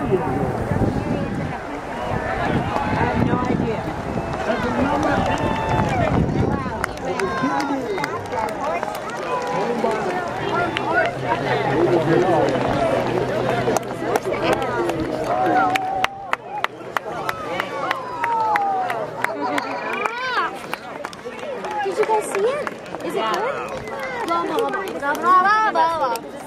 have no idea. Did you guys see it? Is it good?